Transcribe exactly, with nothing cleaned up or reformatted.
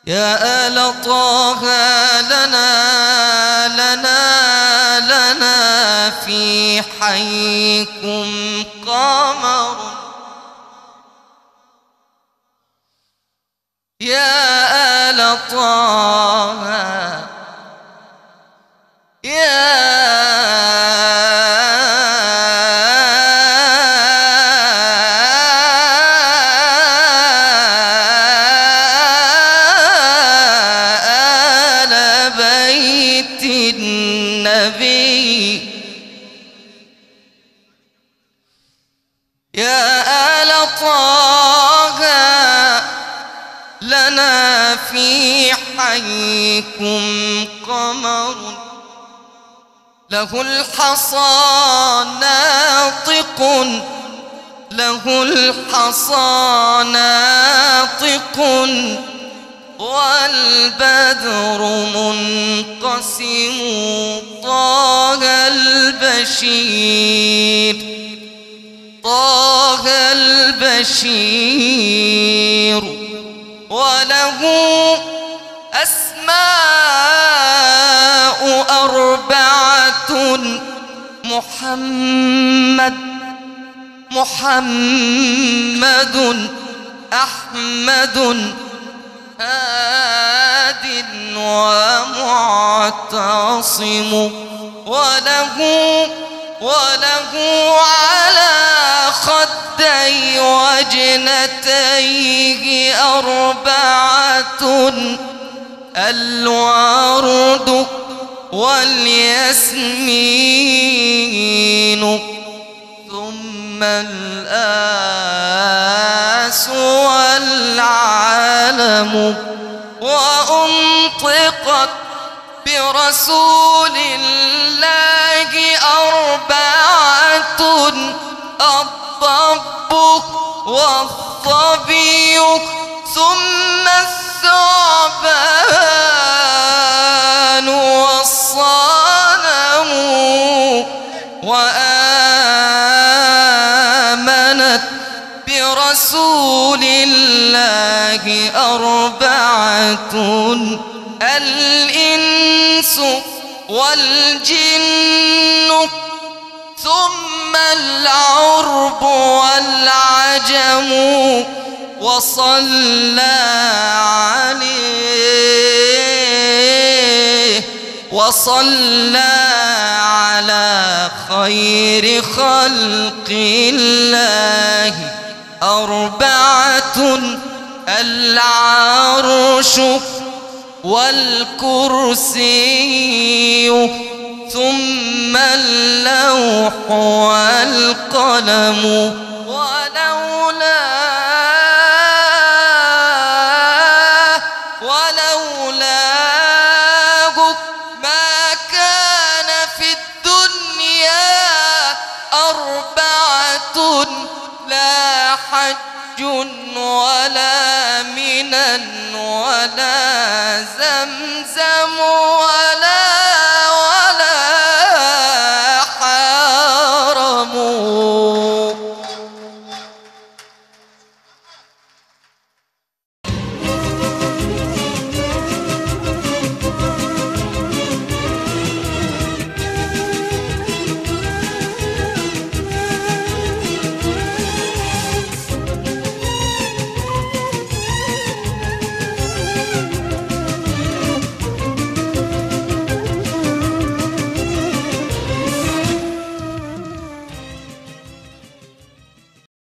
يا آل طه لنا لنا لنا في حيكم قمر. يا آل طه يا آل بيت النبي. يا آل طه لنا في حيكم قمر. له الحصى ناطق له الحصى ناطق والبدر منقسم. طه البشير طه البشير وله أسماء أربعة. محمد محمد أحمد هاد ومعتصم. وله وله على خدي وجنتيه أربعة. الورد والياسمين ثم الآس والعلم. وأنطقت برسول الله أربعة. الضب والظبي ثم الثعبان والصنم. وآمنت برسول الله أربعة. الإنس والجن ثم العرب والعجم. وصلى عليه وصلى على خير خلق الله أربعة. العرش والكرسي ثم اللوح والقلم. ولولاه ولولاه ما كان في الدنيا أربعة. لا حج ولا منن ولا زمزم